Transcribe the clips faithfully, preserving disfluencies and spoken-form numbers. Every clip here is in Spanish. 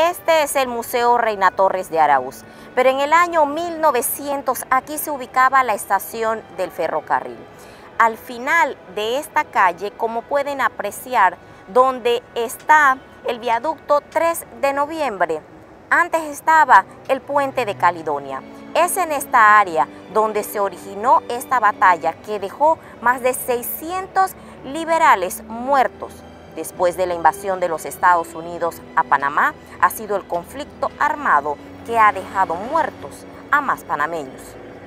Este es el Museo Reina Torres de Arauz, pero en el año mil novecientos aquí se ubicaba la estación del ferrocarril. Al final de esta calle, como pueden apreciar, donde está el viaducto tres de noviembre, antes estaba el puente de Caledonia. Es en esta área donde se originó esta batalla que dejó más de seiscientos liberales muertos. Después de la invasión de los Estados Unidos a Panamá, ha sido el conflicto armado que ha dejado muertos a más panameños.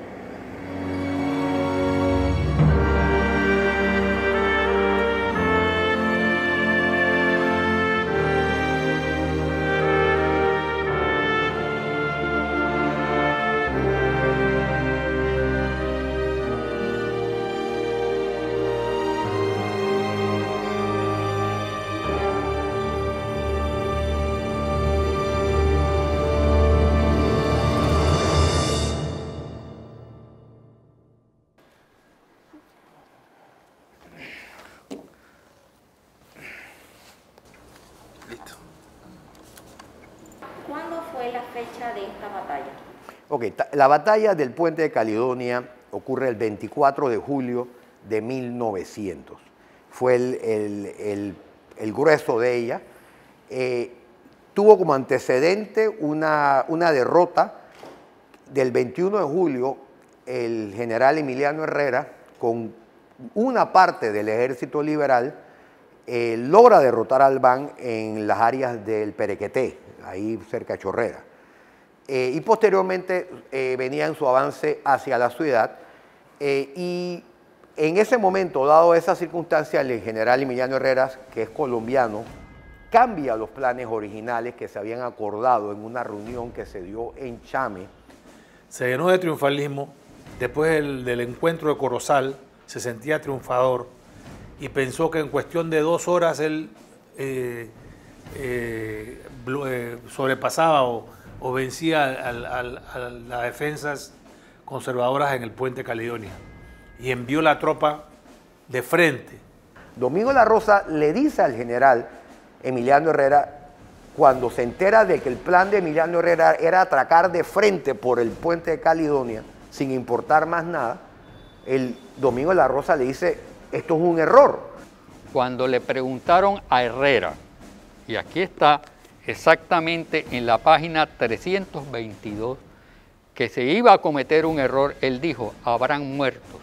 ¿Cuándo fue la fecha de esta batalla? Ok, la batalla del puente de Caledonia ocurre el veinticuatro de julio de mil novecientos. Fue el, el, el, el grueso de ella. Eh, tuvo como antecedente una, una derrota del veintiuno de julio. El general Emiliano Herrera, con una parte del ejército liberal, eh, logra derrotar al B A N en las áreas del Perequeté, ahí cerca de Chorrera. Eh, y posteriormente eh, venía en su avance hacia la ciudad. Eh, y en ese momento, dado esa circunstancia, el general Emiliano Herrera, que es colombiano, cambia los planes originales que se habían acordado en una reunión que se dio en Chame. Se llenó de triunfalismo. Después del, del encuentro de Corozal, se sentía triunfador y pensó que en cuestión de dos horas él eh, eh, eh, sobrepasaba o, o vencía a, a, a las defensas conservadoras en el puente Caledonia y envió la tropa de frente. Domingo La Rosa le dice al general Emiliano Herrera, cuando se entera de que el plan de Emiliano Herrera era atracar de frente por el puente de Caledonia, sin importar más nada, el Domingo La Rosa le dice, esto es un error. Cuando le preguntaron a Herrera, y aquí está exactamente en la página trescientos veintidós, que se iba a cometer un error, él dijo, habrán muertos.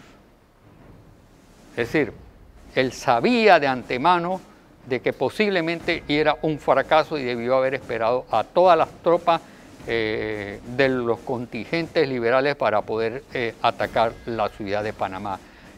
Es decir, él sabía de antemano de que posiblemente era un fracaso y debió haber esperado a todas las tropas eh, de los contingentes liberales para poder eh, atacar la ciudad de Panamá.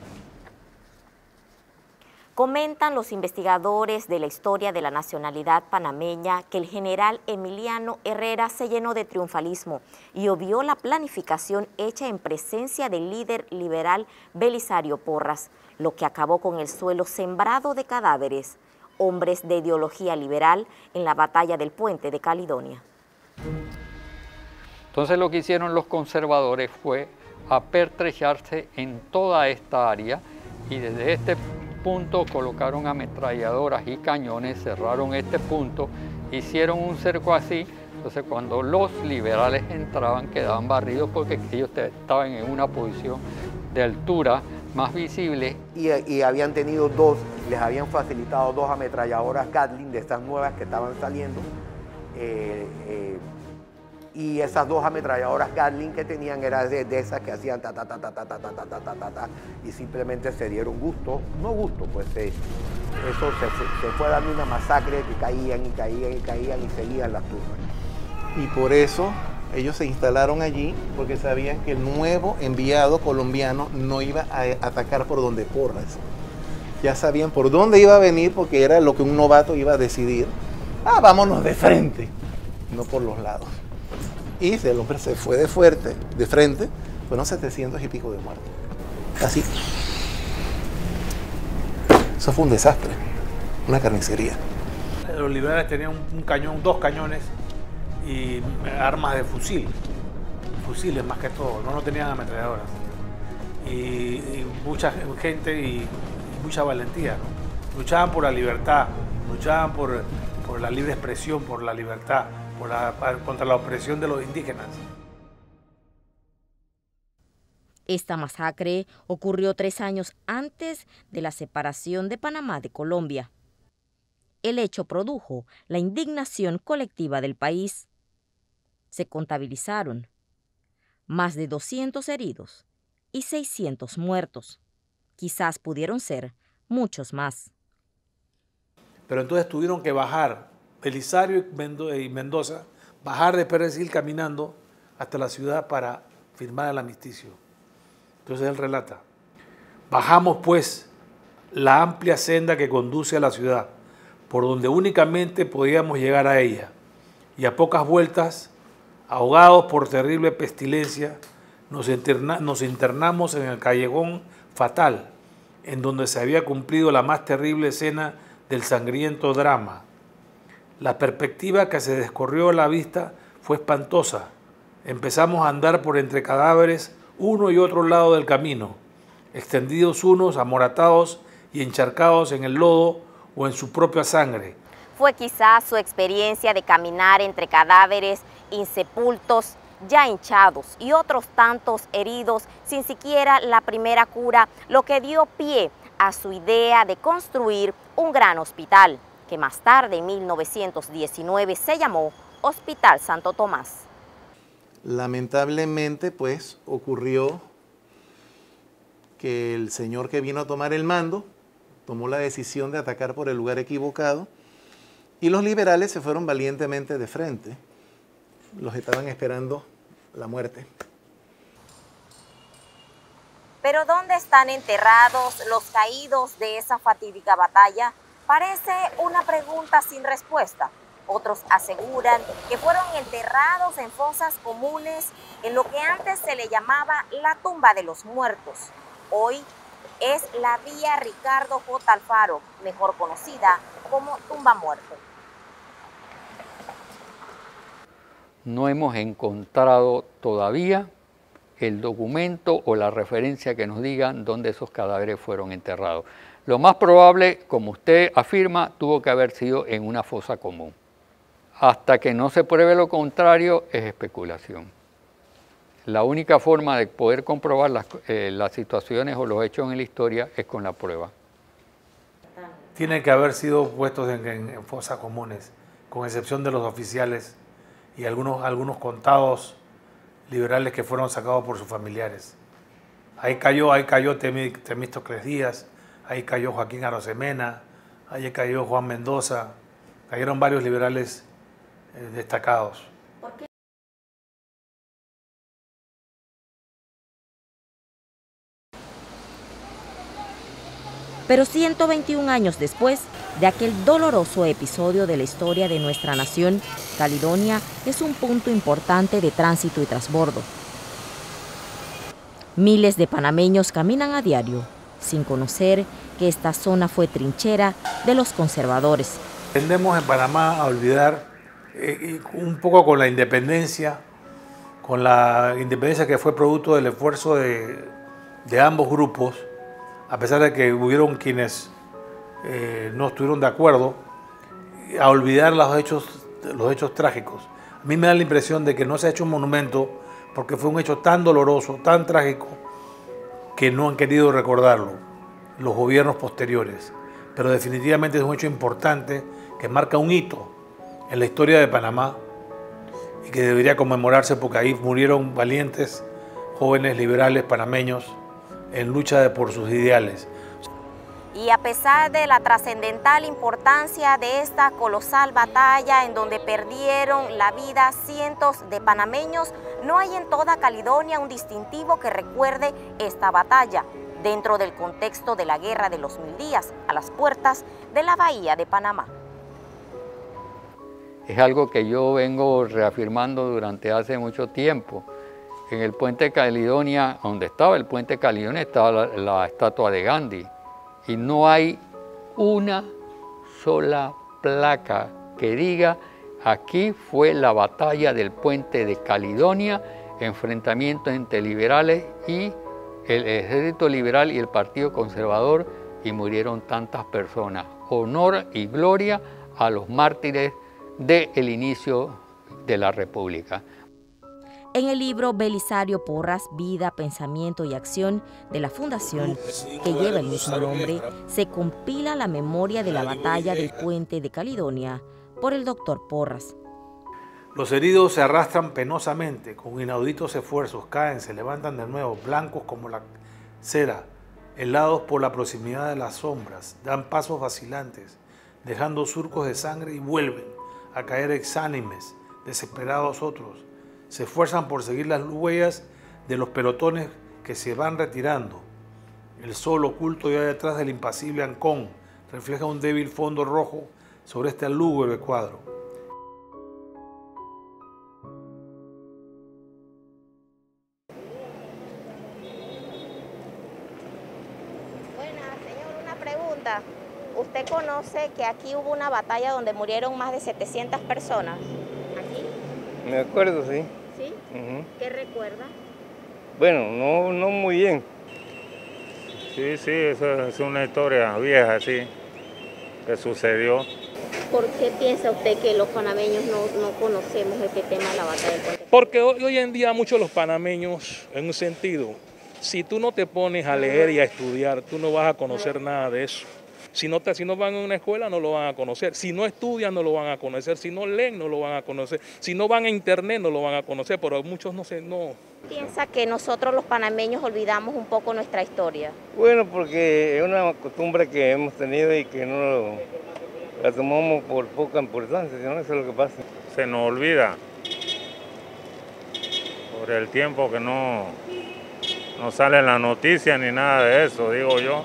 Comentan los investigadores de la historia de la nacionalidad panameña que el general Emiliano Herrera se llenó de triunfalismo y obvió la planificación hecha en presencia del líder liberal Belisario Porras, lo que acabó con el suelo sembrado de cadáveres, hombres de ideología liberal en la batalla del puente de Caledonia. Entonces lo que hicieron los conservadores fue apertrecharse en toda esta área y desde este punto colocaron ametralladoras y cañones, cerraron este punto, hicieron un cerco así. Entonces cuando los liberales entraban quedaban barridos porque ellos estaban en una posición de altura más visible. Y, y habían tenido dos, les habían facilitado dos ametralladoras Gatling de estas nuevas que estaban saliendo. Eh, eh, y esas dos ametralladoras Gatling que tenían eran de, de esas que hacían ta ta ta ta ta ta ta ta ta ta ta ta y simplemente se dieron gusto, no gusto, pues eh, eso se, se, se fue dando una masacre que caían y caían y caían y seguían las turbas. Y por eso ellos se instalaron allí, porque sabían que el nuevo enviado colombiano no iba a atacar por donde Porras. Ya sabían por dónde iba a venir, porque era lo que un novato iba a decidir. Ah, vámonos de frente, no por los lados. Y el hombre se fue de fuerte, de frente, fueron setecientos y pico de muertos. Así. Eso fue un desastre, una carnicería. Los liberales tenían un cañón, dos cañones y armas de fusil, fusiles más que todo, no, no tenían ametralladoras. Y, y mucha gente y, y mucha valentía, ¿no? Luchaban por la libertad, luchaban por, por la libre expresión, por la libertad, por la, contra la opresión de los indígenas. Esta masacre ocurrió tres años antes de la separación de Panamá de Colombia. El hecho produjo la indignación colectiva del país. Se contabilizaron más de doscientos heridos y seiscientos muertos. Quizás pudieron ser muchos más. Pero entonces tuvieron que bajar, Belisario y Mendoza, bajar de Perejil caminando hasta la ciudad para firmar el armisticio. Entonces él relata: bajamos pues la amplia senda que conduce a la ciudad, por donde únicamente podíamos llegar a ella, y a pocas vueltas, ahogados por terrible pestilencia, nos, interna nos internamos en el callejón fatal, en donde se había cumplido la más terrible escena del sangriento drama. La perspectiva que se descorrió a la vista fue espantosa. Empezamos a andar por entre cadáveres uno y otro lado del camino, extendidos unos, amoratados y encharcados en el lodo o en su propia sangre. Fue quizás su experiencia de caminar entre cadáveres insepultos, ya hinchados, y otros tantos heridos sin siquiera la primera cura, lo que dio pie a su idea de construir un gran hospital, que más tarde, en mil novecientos diecinueve, se llamó Hospital Santo Tomás. Lamentablemente, pues, ocurrió que el señor que vino a tomar el mando tomó la decisión de atacar por el lugar equivocado y los liberales se fueron valientemente de frente. Los estaban esperando la muerte. Pero ¿dónde están enterrados los caídos de esa fatídica batalla? Parece una pregunta sin respuesta. Otros aseguran que fueron enterrados en fosas comunes en lo que antes se le llamaba la tumba de los muertos. Hoy es la vía Ricardo J. Alfaro, mejor conocida como Tumba Muerto. No hemos encontrado todavía el documento o la referencia que nos digan dónde esos cadáveres fueron enterrados. Lo más probable, como usted afirma, tuvo que haber sido en una fosa común. Hasta que no se pruebe lo contrario, es especulación. La única forma de poder comprobar las, eh, las situaciones o los hechos en la historia es con la prueba. Tienen que haber sido puestos en, en, en fosas comunes, con excepción de los oficiales y algunos, algunos contados liberales que fueron sacados por sus familiares. Ahí cayó, ahí cayó Temístocles Díaz, ahí cayó Joaquín Arosemena, ahí cayó Juan Mendoza, cayeron varios liberales eh, destacados. ¿Por qué? Pero ciento veintiún años después de aquel doloroso episodio de la historia de nuestra nación, Caledonia es un punto importante de tránsito y transbordo. Miles de panameños caminan a diario, sin conocer que esta zona fue trinchera de los conservadores. Tendemos en Panamá a olvidar eh, un poco con la independencia, con la independencia que fue producto del esfuerzo de, de ambos grupos, a pesar de que hubieron quienes eh, no estuvieron de acuerdo, a olvidar los hechos, los hechos trágicos. A mí me da la impresión de que no se ha hecho un monumento porque fue un hecho tan doloroso, tan trágico, que no han querido recordarlo los gobiernos posteriores. Pero definitivamente es un hecho importante que marca un hito en la historia de Panamá y que debería conmemorarse porque ahí murieron valientes jóvenes liberales panameños en lucha por sus ideales. Y a pesar de la trascendental importancia de esta colosal batalla en donde perdieron la vida cientos de panameños, no hay en toda Caledonia un distintivo que recuerde esta batalla dentro del contexto de la Guerra de los Mil Días a las puertas de la Bahía de Panamá. Es algo que yo vengo reafirmando durante hace mucho tiempo. En el puente Caledonia, donde estaba el puente Caledonia, estaba la, la estatua de Gandhi. Y no hay una sola placa que diga aquí fue la batalla del puente de Caledonia, enfrentamiento entre liberales y el ejército liberal y el partido conservador, y murieron tantas personas. Honor y gloria a los mártires del inicio de la República. En el libro Belisario Porras, Vida, Pensamiento y Acción de la Fundación, que lleva el mismo nombre, se compila la memoria de la batalla del puente de Caledonia por el doctor Porras. Los heridos se arrastran penosamente, con inauditos esfuerzos, caen, se levantan de nuevo, blancos como la cera, helados por la proximidad de las sombras, dan pasos vacilantes, dejando surcos de sangre y vuelven a caer exánimes, desesperados otros. Se esfuerzan por seguir las huellas de los pelotones que se van retirando. El sol oculto ya detrás del impasible Ancón refleja un débil fondo rojo sobre este lúgubre cuadro. Buenas, señor, una pregunta. ¿Usted conoce que aquí hubo una batalla donde murieron más de setecientas personas? ¿Aquí? Me acuerdo, sí. ¿Sí? Uh-huh. ¿Qué recuerda? Bueno, no, no muy bien. Sí, sí, eso es una historia vieja, sí, que sucedió. ¿Por qué piensa usted que los panameños no, no conocemos este tema de la batalla del puente? Porque hoy, hoy en día muchos de los panameños, en un sentido, si tú no te pones a leer y a estudiar, tú no vas a conocer nada de eso. Si no, te, si no van a una escuela, no lo van a conocer. Si no estudian, no lo van a conocer. Si no leen, no lo van a conocer. Si no van a internet, no lo van a conocer. Pero muchos no sé, no. ¿Piensa que nosotros los panameños olvidamos un poco nuestra historia? Bueno, porque es una costumbre que hemos tenido y que no lo, la tomamos por poca importancia, ¿no? Eso es lo que pasa. Se nos olvida por el tiempo que no, no sale en la noticia ni nada de eso, digo yo.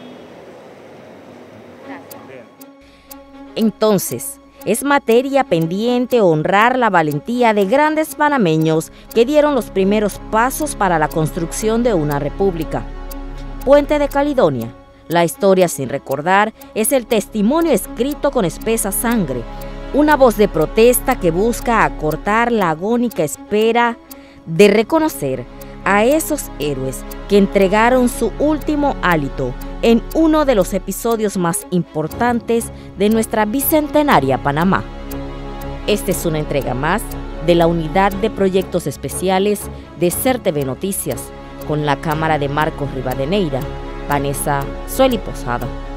Entonces, es materia pendiente honrar la valentía de grandes panameños que dieron los primeros pasos para la construcción de una república. Puente de Caledonia, la historia sin recordar, es el testimonio escrito con espesa sangre, una voz de protesta que busca acortar la agónica espera de reconocer a esos héroes que entregaron su último hálito en uno de los episodios más importantes de nuestra bicentenaria Panamá. Esta es una entrega más de la Unidad de Proyectos Especiales de C E R T V Noticias, con la cámara de Marcos Rivadeneira, Vanessa Sueli Posada.